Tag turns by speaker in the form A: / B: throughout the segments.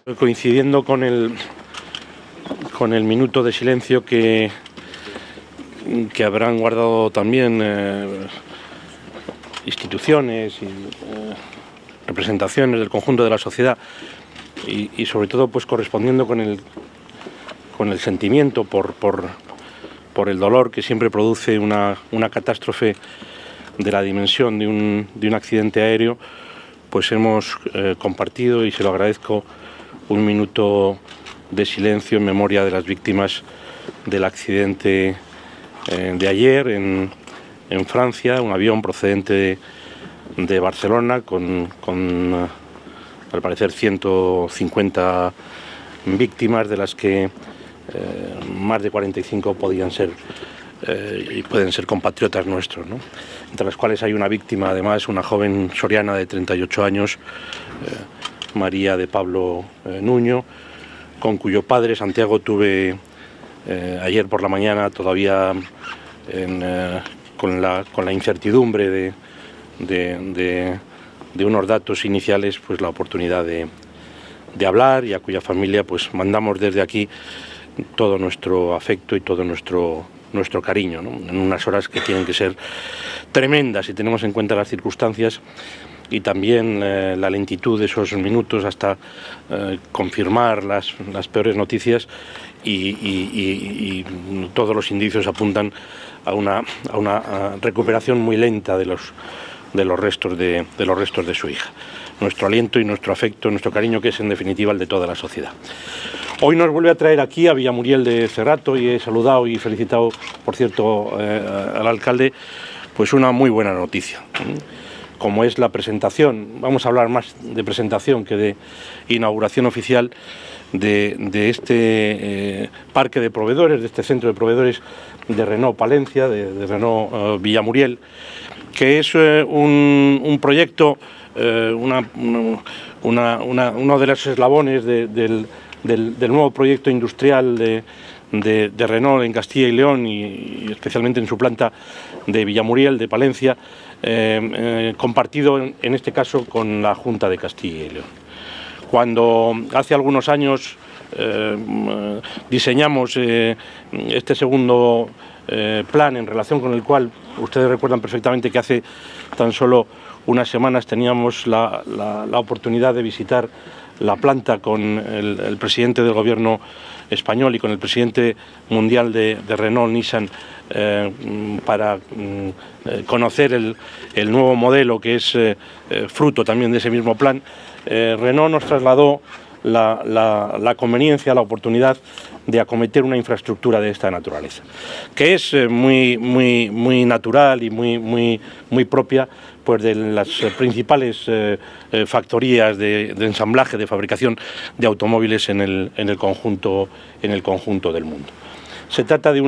A: Coincidiendo con el minuto de silencio que habrán guardado también instituciones y representaciones del conjunto de la sociedad y sobre todo pues correspondiendo con el sentimiento por el dolor que siempre produce una catástrofe de la dimensión de un accidente aéreo, pues hemos compartido, y se lo agradezco, un minuto de silencio en memoria de las víctimas del accidente de ayer en Francia, un avión procedente de Barcelona con al parecer 150 víctimas, de las que más de 45 podían ser y pueden ser compatriotas nuestros, ¿no? Entre las cuales hay una víctima, además, una joven soriana de 38 años, María de Pablo Nuño, con cuyo padre, Santiago, tuve ayer por la mañana, todavía con la incertidumbre de unos datos iniciales, pues la oportunidad de hablar, y a cuya familia pues mandamos desde aquí todo nuestro afecto y todo nuestro cariño, ¿no? En unas horas que tienen que ser tremendas si tenemos en cuenta las circunstancias y también la lentitud de esos minutos hasta confirmar las peores noticias, y todos los indicios apuntan a una recuperación muy lenta de los restos de su hija. Nuestro aliento y nuestro afecto, nuestro cariño, que es en definitiva el de toda la sociedad. Hoy nos vuelve a traer aquí a Villamuriel de Cerrato, y he saludado y felicitado, por cierto, al alcalde, pues una muy buena noticia, como es la presentación. Vamos a hablar más de presentación que de inauguración oficial de este parque de proveedores, de este centro de proveedores de Renault Palencia, de Renault Villamuriel, que es un proyecto, uno de los eslabones del nuevo proyecto industrial de Renault en Castilla y León, y especialmente en su planta de Villamuriel, de Palencia, compartido en este caso con la Junta de Castilla y León. Cuando hace algunos años diseñamos este segundo plan, en relación con el cual ustedes recuerdan perfectamente que hace tan solo unas semanas teníamos la oportunidad de visitar la planta con el presidente del gobierno español y con el presidente mundial de Renault, Nissan, para conocer el nuevo modelo, que es fruto también de ese mismo plan. Renault nos trasladó la conveniencia, la oportunidad de acometer una infraestructura de esta naturaleza, que es muy natural y muy propia pues de las principales factorías de ensamblaje, de fabricación de automóviles en el conjunto del mundo. Se trata de un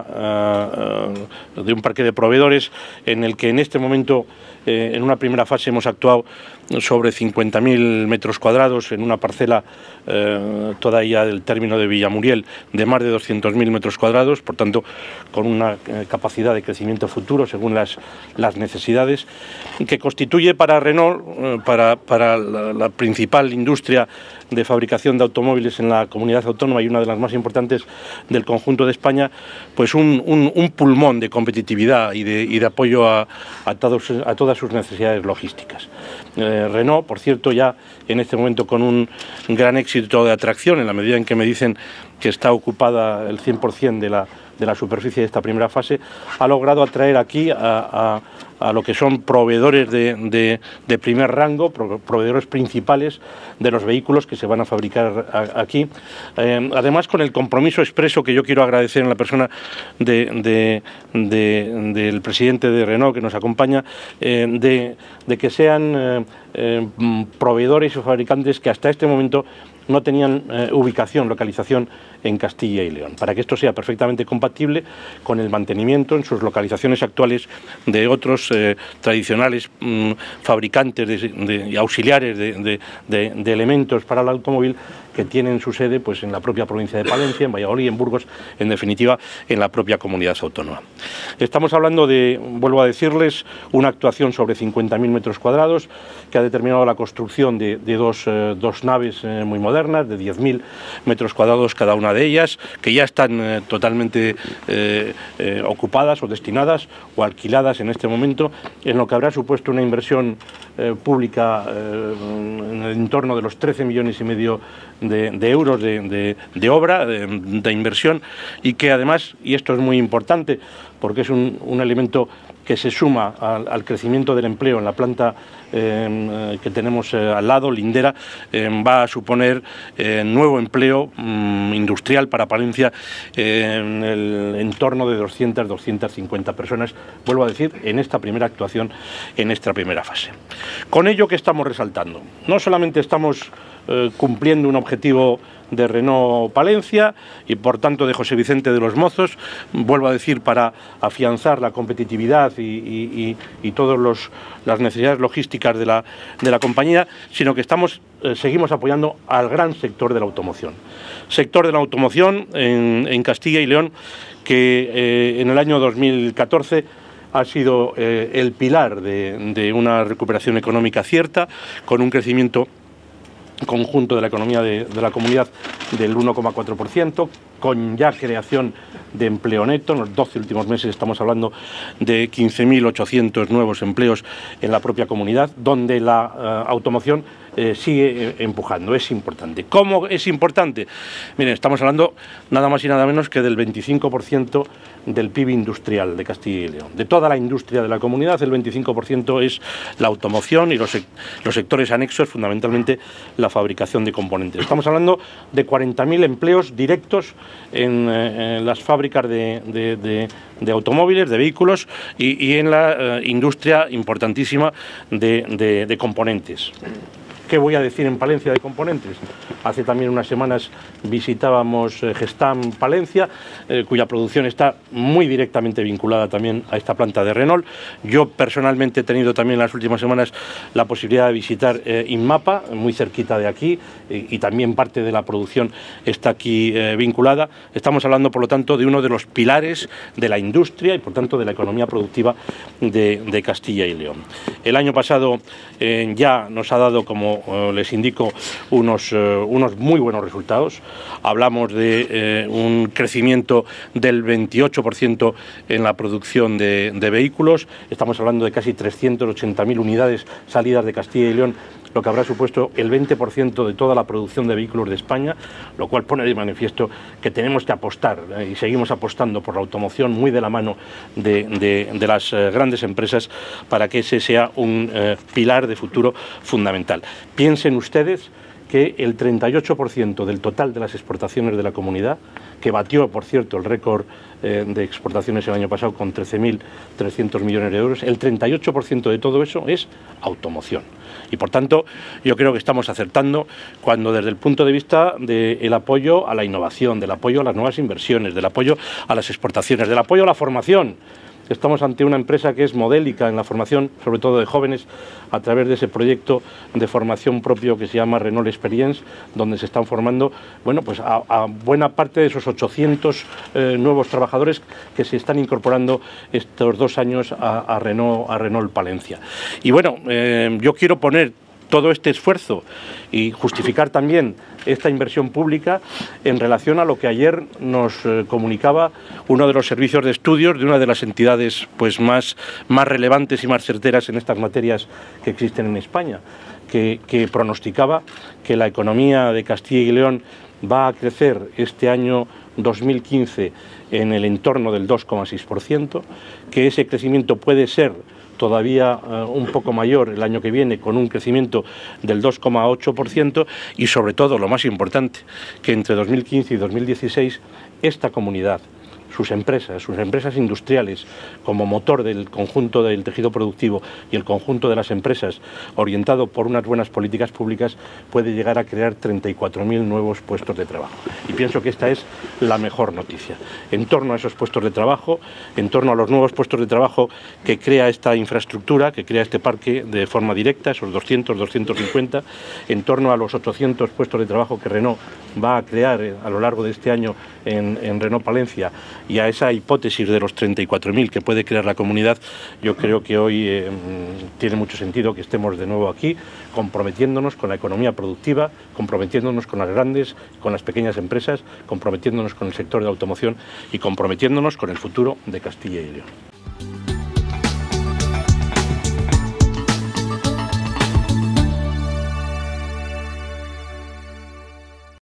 A: parque de proveedores en el que en este momento, en una primera fase, hemos actuado sobre 50.000 metros cuadrados en una parcela todavía del término de Villamuriel de más de 200.000 metros cuadrados, por tanto con una capacidad de crecimiento futuro según las necesidades, que constituye para Renault, para la principal industria de fabricación de automóviles en la comunidad autónoma y una de las más importantes del conjunto de España, pues un pulmón de competitividad y de apoyo a todas sus necesidades logísticas. Renault, por cierto, ya en este momento con un gran éxito de atracción, en la medida en que me dicen que está ocupada el 100% de la superficie de esta primera fase, ha logrado atraer aquí a lo que son proveedores de primer rango, proveedores principales de los vehículos que se van a fabricar aquí. Además, con el compromiso expreso que yo quiero agradecer en la persona del presidente de Renault, que nos acompaña, de que sean proveedores o fabricantes que hasta este momento no tenían localización en Castilla y León, para que esto sea perfectamente compatible con el mantenimiento en sus localizaciones actuales de otros tradicionales fabricantes y auxiliares de elementos para el automóvil que tienen su sede pues en la propia provincia de Palencia, en Valladolid, en Burgos, en definitiva en la propia comunidad autónoma. Estamos hablando de, vuelvo a decirles, una actuación sobre 50.000 metros cuadrados que ha determinado la construcción de dos naves muy modernas, de 10.000 metros cuadrados cada una de ellas, que ya están totalmente ocupadas o destinadas o alquiladas en este momento, en lo que habrá supuesto una inversión pública en el entorno de los 13,5 millones de euros de obra, de inversión, y que además, y esto es muy importante porque es un elemento que se suma al crecimiento del empleo en la planta que tenemos al lado, lindera, va a suponer nuevo empleo industrial para Palencia en el entorno de 250 personas, vuelvo a decir, en esta primera actuación, en esta primera fase. Con ello, ¿qué estamos resaltando? No solamente estamos cumpliendo un objetivo de Renault Palencia y por tanto de José Vicente de los Mozos, vuelvo a decir, para afianzar la competitividad y todas las necesidades logísticas de la compañía, sino que seguimos apoyando al gran sector de la automoción. Sector de la automoción en Castilla y León que en el año 2014 ha sido el pilar de una recuperación económica cierta, con un crecimiento conjunto de la economía de la comunidad del 1,4%, con ya creación de empleo neto. En los 12 últimos meses estamos hablando de 15.800 nuevos empleos en la propia comunidad, donde la automoción sigue empujando. Es importante. ¿Cómo es importante? Miren, estamos hablando nada más y nada menos que del 25% del PIB industrial de Castilla y León. De toda la industria de la comunidad, el 25% es la automoción y los sectores anexos, fundamentalmente la fabricación de componentes. Estamos hablando de 40.000 empleos directos en las fábricas de automóviles, de vehículos y en la industria importantísima de componentes. ¿Qué voy a decir en Palencia de componentes? Hace también unas semanas visitábamos Gestam Palencia, cuya producción está muy directamente vinculada también a esta planta de Renault. Yo personalmente he tenido también en las últimas semanas la posibilidad de visitar Inmapa, muy cerquita de aquí, y también parte de la producción está aquí vinculada. Estamos hablando, por lo tanto, de uno de los pilares de la industria y, por tanto, de la economía productiva de Castilla y León. El año pasado ya nos ha dado, como les indico, unos muy buenos resultados. Hablamos de un crecimiento del 28% en la producción de vehículos. Estamos hablando de casi 380.000 unidades salidas de Castilla y León, lo que habrá supuesto el 20% de toda la producción de vehículos de España, lo cual pone de manifiesto que tenemos que apostar y seguimos apostando por la automoción muy de la mano de las grandes empresas para que ese sea un pilar de futuro fundamental. Piensen ustedes que el 38% del total de las exportaciones de la comunidad, que batió, por cierto, el récord de exportaciones el año pasado con 13.300 millones de euros, el 38% de todo eso es automoción. Y por tanto, yo creo que estamos acertando cuando desde el punto de vista del apoyo a la innovación, del apoyo a las nuevas inversiones, del apoyo a las exportaciones, del apoyo a la formación. Estamos ante una empresa que es modélica en la formación, sobre todo de jóvenes, a través de ese proyecto de formación propio que se llama Renault Experience, donde se están formando, bueno, pues a buena parte de esos 800 nuevos trabajadores que se están incorporando estos 2 años a Renault Palencia. Y bueno, yo quiero poner todo este esfuerzo y justificar también esta inversión pública en relación a lo que ayer nos comunicaba uno de los servicios de estudios de una de las entidades pues más relevantes y más certeras en estas materias que existen en España, que pronosticaba que la economía de Castilla y León va a crecer este año 2015 en el entorno del 2,6%, que ese crecimiento puede ser todavía un poco mayor el año que viene, con un crecimiento del 2,8%, y sobre todo, lo más importante, que entre 2015 y 2016 esta comunidad, sus empresas industriales como motor del conjunto del tejido productivo y el conjunto de las empresas, orientado por unas buenas políticas públicas, puede llegar a crear 34.000 nuevos puestos de trabajo. Y pienso que esta es la mejor noticia. En torno a esos puestos de trabajo, en torno a los nuevos puestos de trabajo que crea esta infraestructura, que crea este parque de forma directa, esos 200, 250, en torno a los 800 puestos de trabajo que Renault va a crear a lo largo de este año en Renault Palencia, y a esa hipótesis de los 34.000 que puede crear la comunidad, yo creo que hoy tiene mucho sentido que estemos de nuevo aquí, comprometiéndonos con la economía productiva, comprometiéndonos con las grandes, con las pequeñas empresas, comprometiéndonos con el sector de automoción y comprometiéndonos con el futuro de Castilla y León.